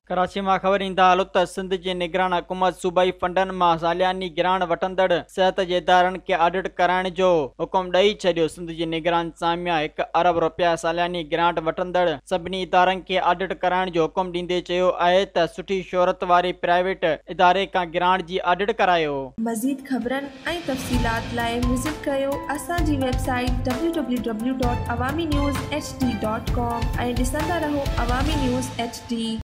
कराची मां ख़बर ईंदा हलो त सिंध जी निगरान हुकूमत सूबाई फंडनि मां सालियानी ग्रांट वठंदड़ सिहत जे इदारनि खे ऑडिट कराइण जो हुकुम ॾेई छॾियो। सिंध जी निगरान सामिया ₹1 अरब सालियानी ग्रांट वठंदड़ सभिनी इदारनि खे ऑडिट कराइण जो हुकुम ॾींदे चयो आहे त सुठी शोहरत वारे प्राइवेट इदारे खां ग्रांट जी ऑडिट करायो। मज़ीद ख़बरनि ऐं तफ़सीलात लाइ विज़िट कयो असांजी वेबसाइट www.awamiNewsHD.com ऐं ॾिसंदा रहो अवामी न्यूज़ HD।